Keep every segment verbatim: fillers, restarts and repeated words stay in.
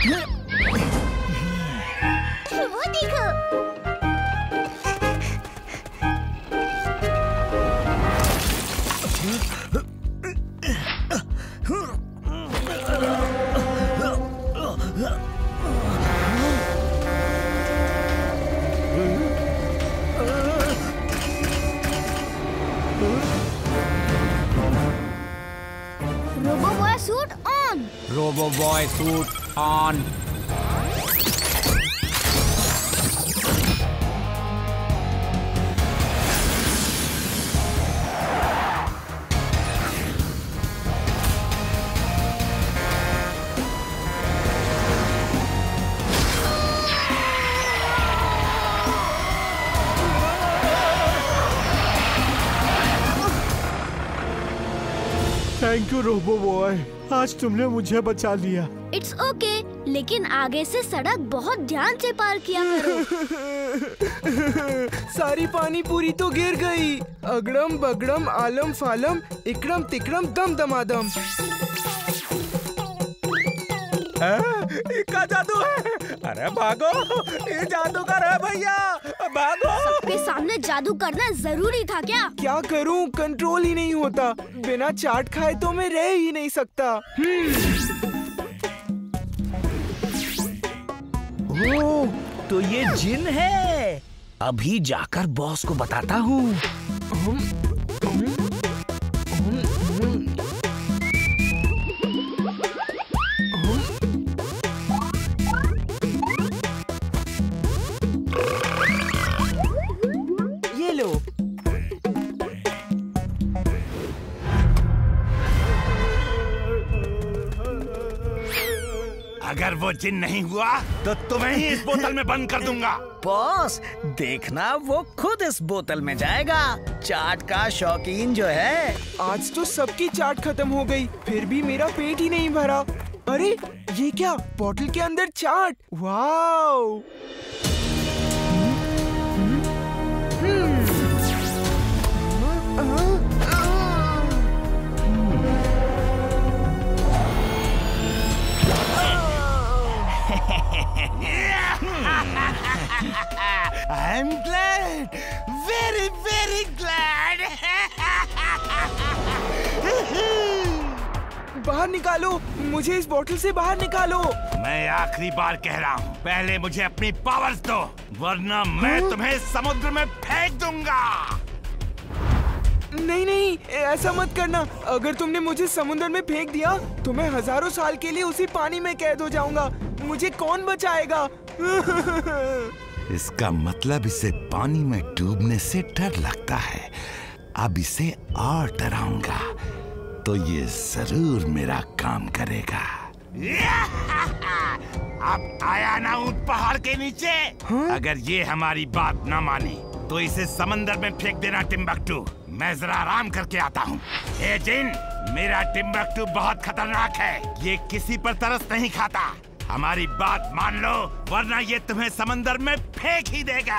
वो देखो। Robo boy suit on. Robo boy suit on. Thank you robo boy, आज तुमने मुझे बचा लिया। इट्स ओके okay, लेकिन आगे से सड़क बहुत ध्यान से पार किया करो। सारी पानी पूरी तो गिर गई। अगड़म बगड़म आलम फालम इकड़म तिकड़म दम दमादम। इसका जादू है। अरे भागो, ये जादूगर है भैया, भागो। सबके सामने जादू करना जरूरी था क्या? क्या करूं, कंट्रोल ही नहीं होता। बिना चाट खाए तो मैं रह ही नहीं सकता। ओह, तो ये जिन है। अभी जाकर बॉस को बताता हूँ। ये लो। अगर वो जिन नहीं हुआ तो तुम्हें ही इस बोतल में बंद कर दूंगा। बॉस, देखना वो खुद इस बोतल में जाएगा। चाट का शौकीन जो है। आज तो सबकी चाट खत्म हो गई, फिर भी मेरा पेट ही नहीं भरा। अरे ये क्या, बोतल के अंदर चाट। वाव! I'm glad, very very glad. बाहर निकालो, मुझे इस बोतल से बाहर निकालो। मैं आखिरी बार कह रहा हूँ, पहले मुझे अपनी पावर्स दो, वरना मैं तुम्हें समुद्र में फेंक दूंगा। नहीं नहीं, ऐसा मत करना। अगर तुमने मुझे समुद्र में फेंक दिया तो मैं हजारों साल के लिए उसी पानी में कैद हो जाऊंगा। मुझे कौन बचाएगा? इसका मतलब इसे पानी में डूबने से डर लगता है। अब इसे और डराऊंगा तो ये जरूर मेरा काम करेगा। अब आया ना ऊंट पहाड़ के नीचे। हाँ? अगर ये हमारी बात ना माने तो इसे समंदर में फेंक देना टिम्बकटू। मैं जरा आराम करके आता हूँ। ए जिन, मेरा टिम्बकटू बहुत खतरनाक है। ये किसी पर तरस नहीं खाता। हमारी बात मान लो, वरना ये तुम्हें समंदर में फेंक ही देगा।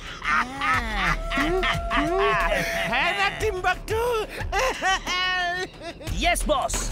है ना टिम्बकटू? Yes boss.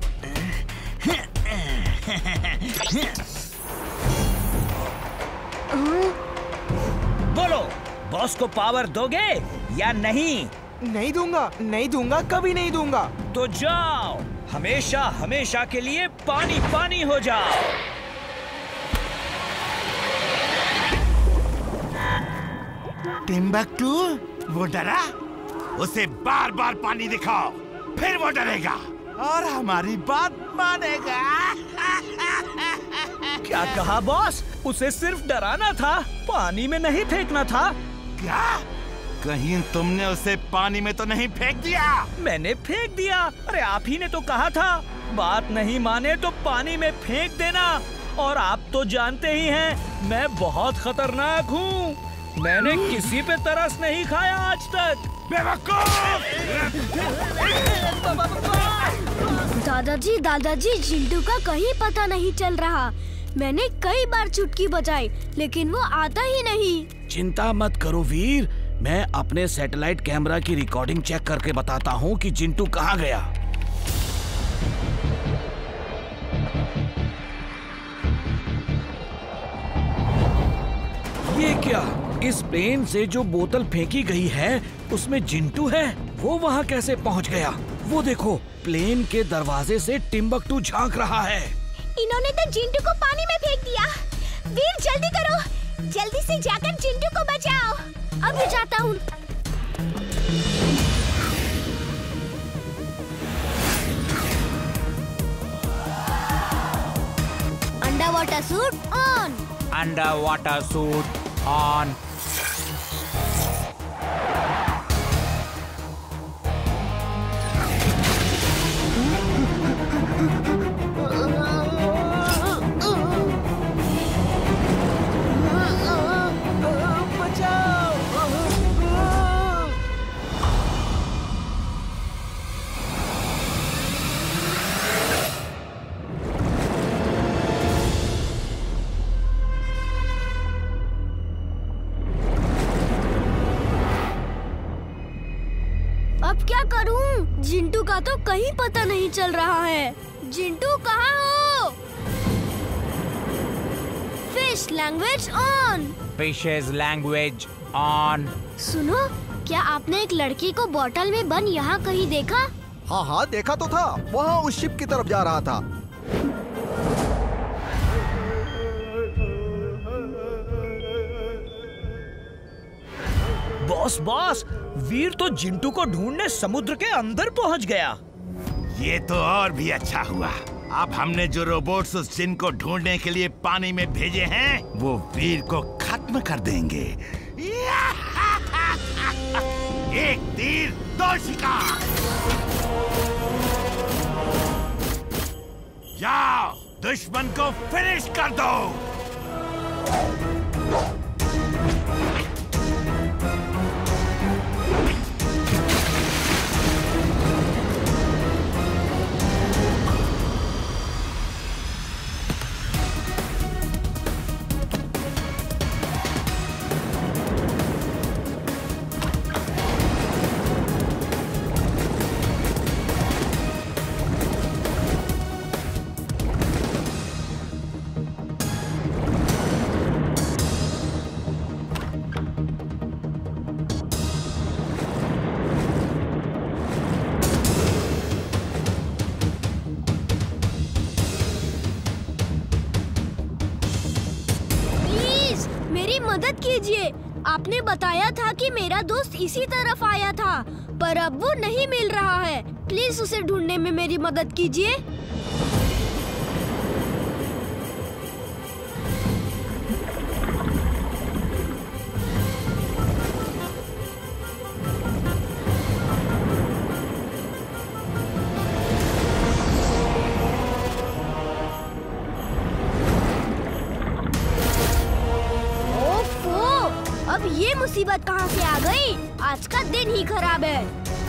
बोलो, बॉस को पावर दोगे या नहीं? नहीं दूंगा, नहीं दूंगा, कभी नहीं दूंगा। तो जाओ, हमेशा हमेशा के लिए पानी पानी हो जाओ। टिम्बकटू, वो डरा? उसे बार बार पानी दिखाओ, फिर वो डरेगा और हमारी बात मानेगा। क्या कहा बॉस? उसे सिर्फ डराना था, पानी में नहीं फेंकना था। क्या? कहीं तुमने उसे पानी में तो नहीं फेंक दिया? मैंने फेंक दिया। अरे आप ही ने तो कहा था, बात नहीं माने तो पानी में फेंक देना। और आप तो जानते ही हैं, मैं बहुत खतरनाक हूँ। मैंने किसी पे तरस नहीं खाया आज तक। बेवकूफ! दादाजी दादाजी जिंटू का कहीं पता नहीं चल रहा। मैंने कई बार चुटकी बजाई, लेकिन वो आता ही नहीं। चिंता मत करो वीर, मैं अपने सैटेलाइट कैमरा की रिकॉर्डिंग चेक करके बताता हूँ कि जिंटू कहाँ गया। किया। इस प्लेन से जो बोतल फेंकी गई है उसमें जिंटू है। वो वहाँ कैसे पहुँच गया? वो देखो, प्लेन के दरवाजे से टिम्बकटू झांक रहा है। इन्होंने तो जिंटू को पानी में फेंक दिया। वीर जल्दी करो, जल्दी से जाकर जिंटू को बचाओ। अभी जाता हूँ। Under water suit on. Under water suit on. अब क्या करूं? जिंटू का तो कहीं पता नहीं चल रहा है। जिंटू कहाँ हो? Fish language on. Fishes language on. सुनो, क्या आपने एक लड़की को बोतल में बंद यहाँ कहीं देखा? हाँ हाँ देखा तो था, वहाँ उस शिप की तरफ जा रहा था। बॉस बॉस, वीर तो जिंटू को ढूंढने समुद्र के अंदर पहुंच गया। ये तो और भी अच्छा हुआ। अब हमने जो रोबोट्स उस जिन को ढूंढने के लिए पानी में भेजे हैं, वो वीर को खत्म कर देंगे। एक तीर दो शिकार। जाओ, दुश्मन को फिनिश कर दो। मदद कीजिए। आपने बताया था कि मेरा दोस्त इसी तरफ आया था, पर अब वो नहीं मिल रहा है। प्लीज उसे ढूंढने में मेरी मदद कीजिए। अब ये मुसीबत कहाँ से आ गई? आज का दिन ही खराब है।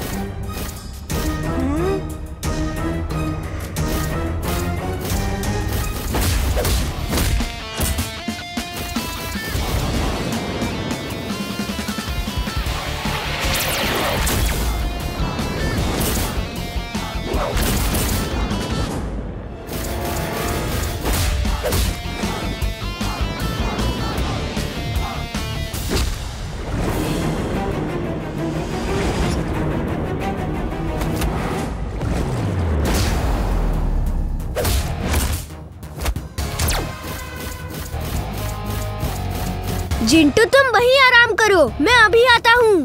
जिंटू, तुम वहीं आराम करो, मैं अभी आता हूँ।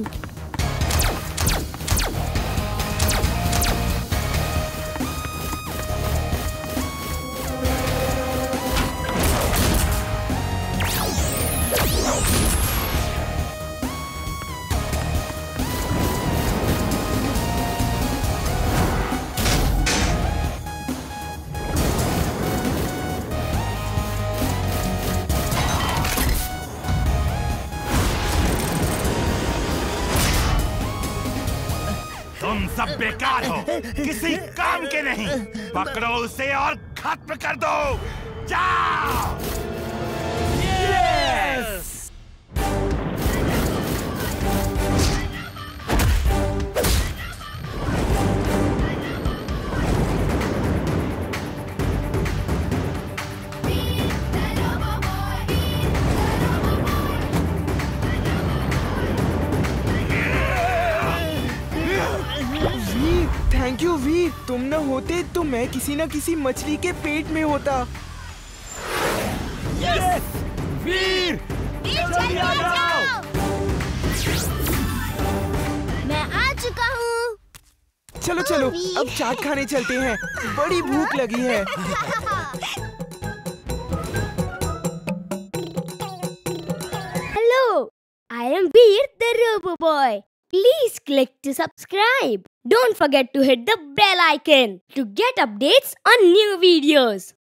तुम सब बेकार हो, किसी काम के नहीं। पकड़ो उसे और खत्म कर दो। जाओ। यस! तुम न होते तो मैं किसी न किसी मछली के पेट में होता। यस! वीर! जल्दी आ जाओ। मैं आ चुका हूँ। चलो चलो अब चाट खाने चलते हैं, बड़ी भूख लगी है। Hello, I am V I R the Robo Boy. Please click to subscribe. Don't forget to hit the bell icon to get updates on new videos.